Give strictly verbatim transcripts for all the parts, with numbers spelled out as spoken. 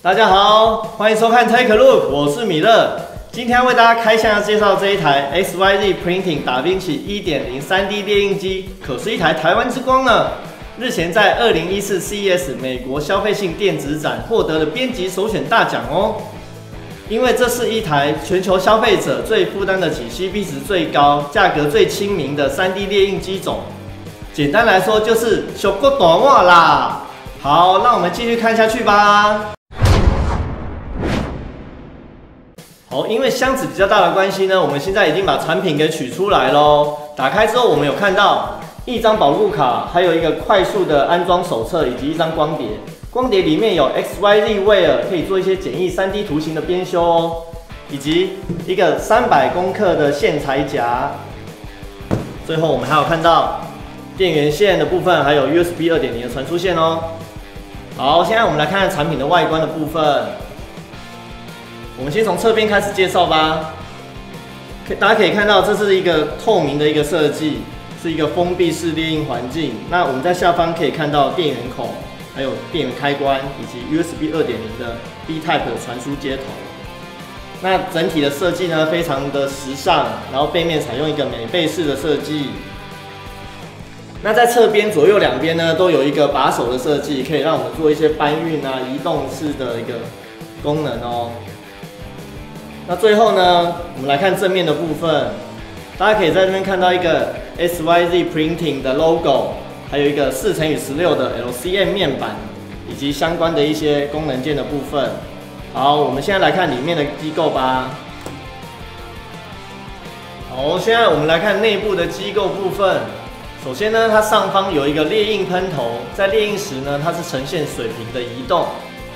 大家好，欢迎收看 Take a Look， 我是米勒。今天为大家开箱要介绍这一台 X Y Z Printing 达宾奇 一点零 三 D 列印机，可是一台台湾之光呢。日前在二零一四 C E S 美国消费性电子展获得了编辑首选大奖哦。因为这是一台全球消费者最负担得起、C P 值最高、价格最亲民的 三 D 列印机种。简单来说就是小个短袜啦。好，那我们继续看下去吧。好，因为箱子比较大的关系呢，我们现在已经把产品给取出来咯。打开之后，我们有看到一张保护卡，还有一个快速的安装手册，以及一张光碟。光碟里面有 X Y Z Wear 可以做一些简易 三 D 图形的编修哦，以及一个三百公克的线材夹。最后我们还有看到电源线的部分，还有 U S B 二点零 的传输线哦。好，现在我们来看看产品的外观的部分。我们先从侧边开始介绍吧。大家可以看到，这是一个透明的一个设计，是一个封闭式列印环境。那我们在下方可以看到电源口，还有电源开关，以及 U S B 二点零 的 B Type 的传输接头。那整体的设计呢，非常的时尚，然后背面采用一个美背式的设计。那在侧边左右两边呢，都有一个把手的设计，可以让我们做一些搬运啊、移动式的一个功能哦。那最后呢，我们来看正面的部分，大家可以在这边看到一个 X Y Z Printing 的 logo， 还有一个四乘以十六的 L C M 面板，以及相关的一些功能键的部分。好，我们现在来看里面的机构吧。好，现在我们来看内部的机构部分。首先呢，它上方有一个列印喷头，在列印时呢，它是呈现水平的移动。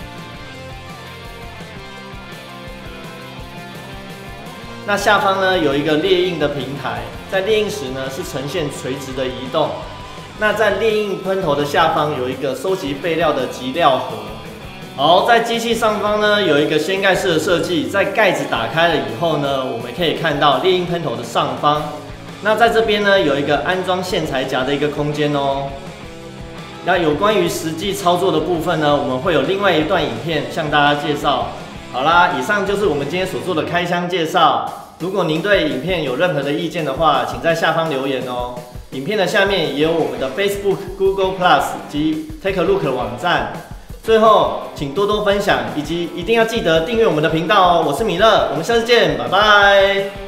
那下方呢有一个列印的平台，在列印时呢是呈现垂直的移动。那在列印喷头的下方有一个收集备料的集料盒。好，在机器上方呢有一个掀盖式的设计，在盖子打开了以后呢，我们可以看到列印喷头的上方。那在这边呢有一个安装线材夹的一个空间哦。那有关于实际操作的部分呢，我们会有另外一段影片向大家介绍。好啦，以上就是我们今天所做的开箱介绍。如果您对影片有任何的意见的话，请在下方留言哦。影片的下面也有我们的 Facebook、Google Plus 及 Take a Look 的网站。最后，请多多分享，以及一定要记得订阅我们的频道哦。我是米勒，我们下次见，拜拜。